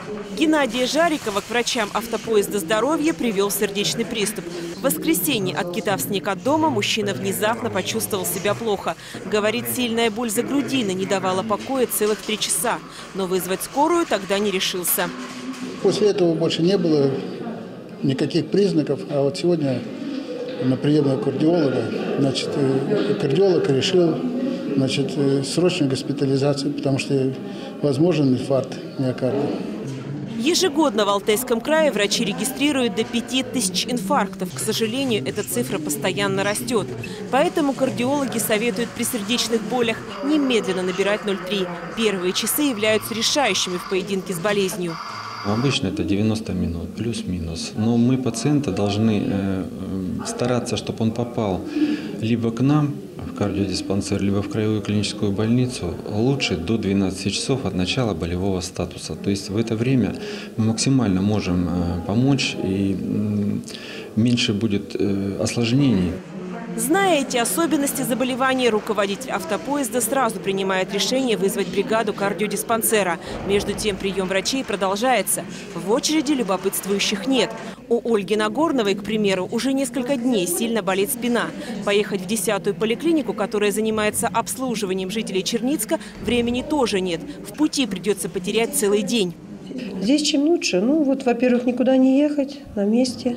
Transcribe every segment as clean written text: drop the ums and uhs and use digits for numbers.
Геннадия Жарикова к врачам автопоезда «Здоровье» привел сердечный приступ. В воскресенье, откидав снег от дома, мужчина внезапно почувствовал себя плохо. Говорит, сильная боль за грудиной не давала покоя целых 3 часа. Но вызвать скорую тогда не решился. После этого больше не было никаких признаков. А вот сегодня на приеме кардиолога, кардиолог решил, срочную госпитализацию, потому что возможен инфаркт миокарда. Ежегодно в Алтайском крае врачи регистрируют до 5000 инфарктов. К сожалению, эта цифра постоянно растет. Поэтому кардиологи советуют при сердечных болях немедленно набирать 03. Первые часы являются решающими в поединке с болезнью. Обычно это 90 минут, плюс-минус. Но мы пациента должны стараться, чтобы он попал либо к нам, в кардиодиспансер, либо в краевую клиническую больницу, лучше до 12 часов от начала болевого статуса. То есть в это время мы максимально можем помочь и меньше будет осложнений. Зная эти особенности заболевания, руководитель автопоезда сразу принимает решение вызвать бригаду кардиодиспансера. Между тем прием врачей продолжается. В очереди любопытствующих нет. У Ольги Нагорновой, к примеру, уже несколько дней сильно болит спина. Поехать в 10-ю поликлинику, которая занимается обслуживанием жителей Черницка, времени тоже нет. В пути придется потерять целый день. Здесь чем лучше. Во-первых, никуда не ехать, на месте.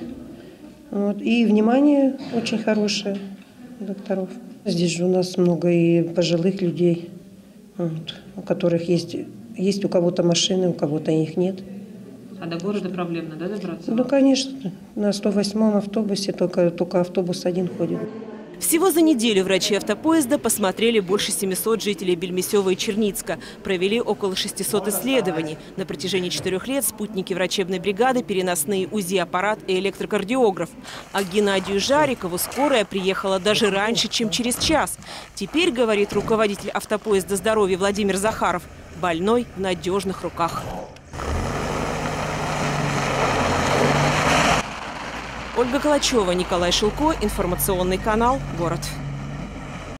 И внимание очень хорошее докторов. Здесь же у нас много и пожилых людей, у которых есть у кого-то машины, у кого-то их нет. А до города проблемно, да, добраться? Ну, конечно. На 108-м автобусе только автобус один ходит. Всего за неделю врачи автопоезда посмотрели больше 700 жителей Бельмесева и Черницка. Провели около 600 исследований. На протяжении 4 лет спутники врачебной бригады, переносные УЗИ-аппарат и электрокардиограф. А к Геннадию Жарикову скорая приехала даже раньше, чем через час. Теперь, говорит руководитель автопоезда «Здоровье» Владимир Захаров, больной в надежных руках. Ольга Калачева, Николай Шилко, информационный канал «Город».